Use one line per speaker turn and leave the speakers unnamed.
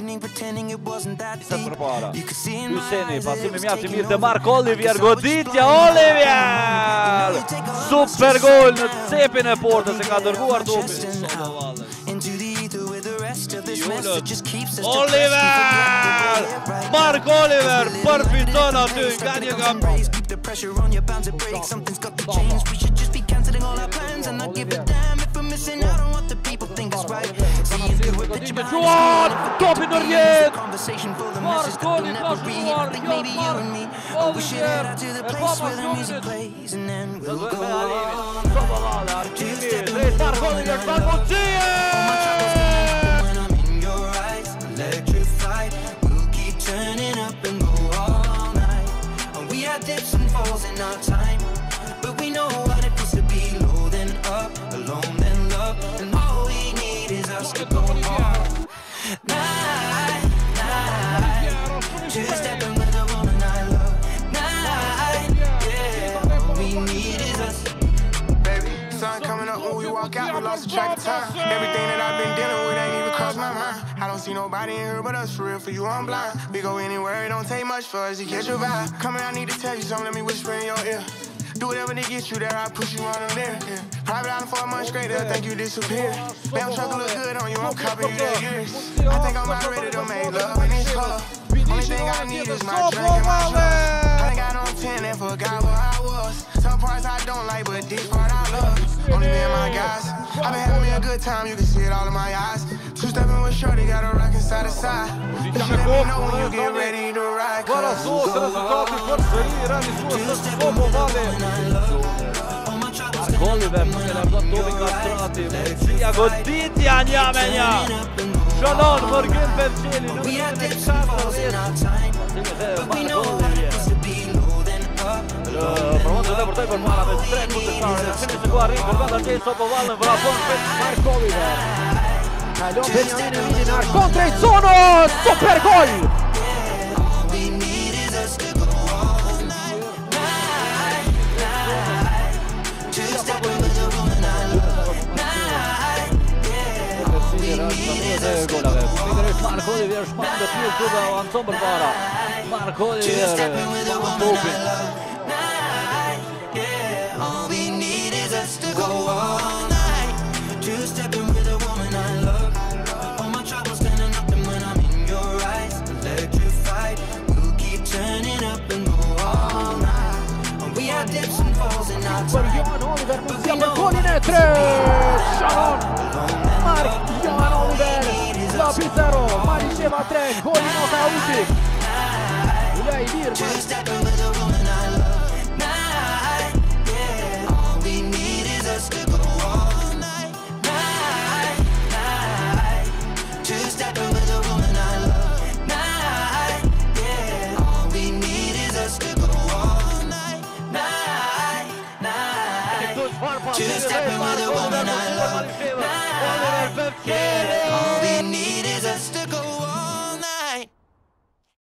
Sa përpara. Hyseni, pasimi mjaft i mirë te Marc-Olivier, goditja Olivier! Super gol në cepin e portës e ka dërguar topin. Olivier! Marc-Olivier përfiton aty nga një gamb. Juan! Topi në rjet! Marc-Oli ka shkuar! Yoan Marc-Olivier! E papa shkuar! Drejt Marc-Olivier shkall Mocije!
Dips and falls in our time, but we know what it feels to be low then up, alone then love, and all we need is us to go on. Night, just stepping with the woman I love. Night, yeah, all we need is us.
Baby, sun coming up when we walk out, we lost the track of time. Everything that I've been dealing with ain't even crossed my mind. I don't see nobody in here but us, for real, for you I'm blind. We go anywhere, it don't take much for us to catch your vibe. Come here, I need to tell you something, let me whisper in your ear. Do whatever to get you there, I push you on the there. Yeah. Private island for a month straight, they'll think you disappear. Damn truck look good on you, I'm copying you that years. I think I'm about ready to make love in this color. Only thing I need is my drink and my drugs. I think I don't 10 and forgot what I was. Some parts I don't like, but this part I love. Only me and my guys. I've been having me a good time, you can see it all in my eyes. Two-stepping with shorty, got a rockin' side to side. You should let me know when you get ready to ride.
Rezultati për sëri realizuar së Skopo Vale. Marc-Olivier për të largon topin nga strati. Marcia goditja 1-1. Shënon Mërgën Verqeli në minutën e 40. Marc-Olivier. Përmëndë dhe vërtoj për para me 3 kutësare. Në cini se ku arrin për vëndar gjejtë Skopo Vale. Vrapon për Marc-Olivier.
Kalon Benjamin e vidin arkon drejt zono, super gol!
Marc-Olivier shpan të tjurë të dhe avanzon për para. Marc-Olivier shpan topin.
Për Yoan Olivier mundësia për golin e 3. Sharon Yoan Olivier Lapi 0, Malisheva 3, golin ose auti. Ula i mirë